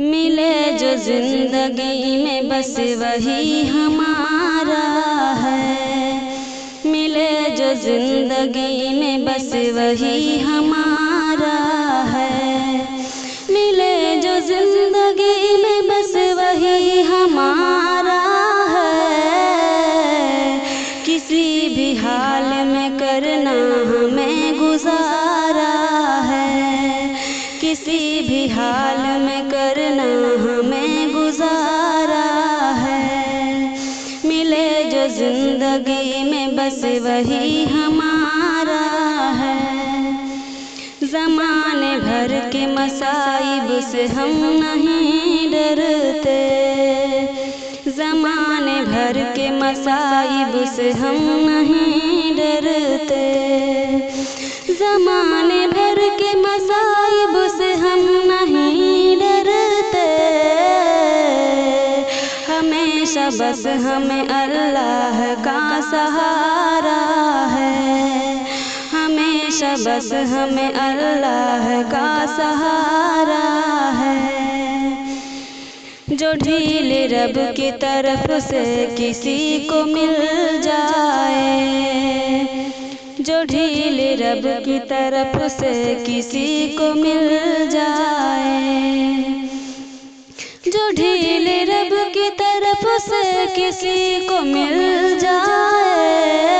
मिले जो जिंदगी में बस वही हमारा है। मिले जो जिंदगी में बस वही हमारा है। मिले जो जिंदगी में बस वही हमारा है। किसी भी हाल में करना हमें गुजारा है। किसी भी हाल में करना हमें गुजारा है। मिले जो जिंदगी में बस वही हमारा है। ज़माने भर के मसाइब से हम नहीं डरते। ज़माने भर के मसाइब से हम नहीं डरते। ज़माने भर के मसाइब से हम नहीं डरते। हमेशा बस हमें अल्लाह का सहारा है। हमेशा बस हमें अल्लाह का सहारा है। जो ढीले रब की तरफ से किसी को मिल जाए। जो ढीले रब की तरफ से किसी को मिल जाए। जो ढीले रब की तरफ से किसी को मिल जाए।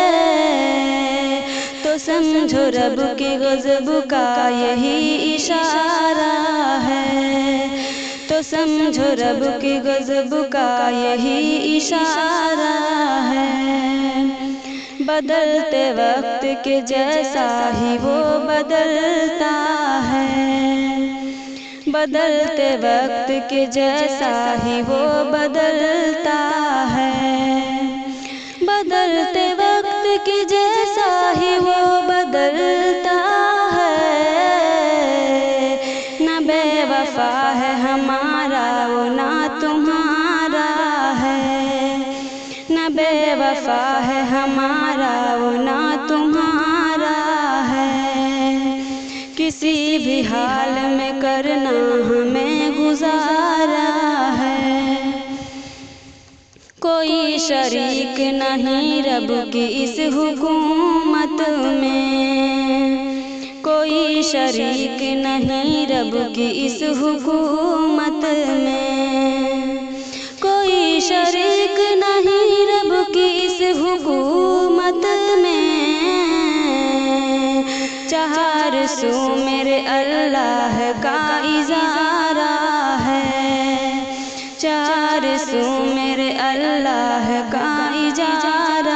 तो समझो रब के गज़ब का यही इशारा है। तो समझो रब के गज़ब का यही इशारा है। बदलते वक्त के जैसा ही वो बदलता है। बदलते वक्त के जैसा ही वो बदलता है। बदलते वक्त के जैसा ही वो बदलता है। न बेवफा है हमारा वो ना तुम्हारा है। न बेवफा है हमारा वो ना तुम्हारा है। किसी भी हाल में करना हमें गुजारा है। कोई शरीक नहीं रब की इस हुकूमत में। कोई शरीक नहीं रब की इस हुकूमत में। कोई शरीक नहीं रब की इस हुकूमत में। चार सू मेरे अल्लाह का इजारा है। चार सू मेरे अल्लाह का इजारा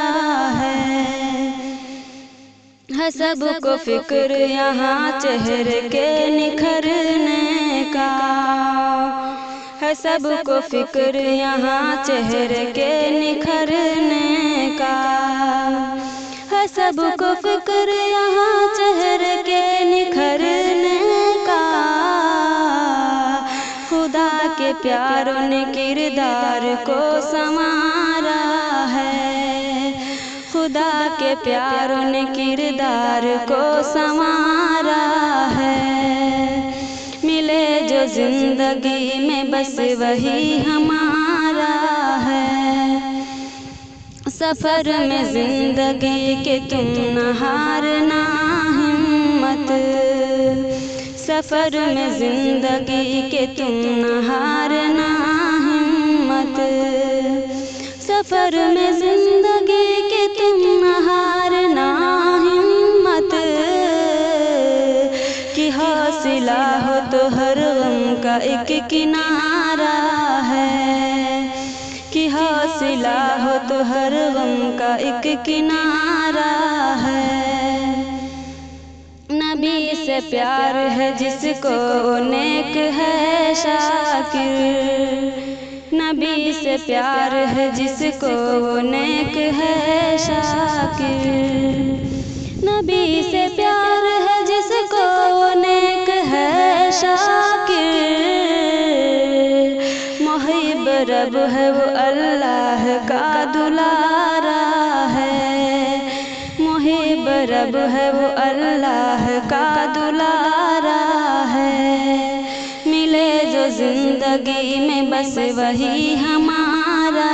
है। सबको फिक्र यहाँ चेहरे के निखरने का है। सबको फिक्र यहाँ चेहरे के निखरने का है। सबको फिक्र यहाँ चेहरे के निखरने का। खुदा के प्यारों ने किरदार को संवारा है। खुदा के प्यारों ने किरदार को संवारा है। मिले जो जिंदगी में बस वही हमारा है। सफ़र में जिंदगी के तुम न हारना हिम्मत। सफ़र में जिंदगी के तुम न हारना हिम्मत। सफ़र में जिंदगी के तुम न हारना हिम्मत। कि हौसला हो तो हर गम का एक किनारा है। कि हौसला हो तो हर गम का एक किनारा है। नबी से प्यार है जिसको नेक है शाकिर। नबी से प्यार है जिसको नेक है शाकिर। नबी से प्यार है जिसको नेक है शाकिर। मुहिब रब है वो अल्लाह का दुलारा है। मुहिब रब है वो अल्लाह का दुलारा है। मिले जो तो जिंदगी में बस वही हमारा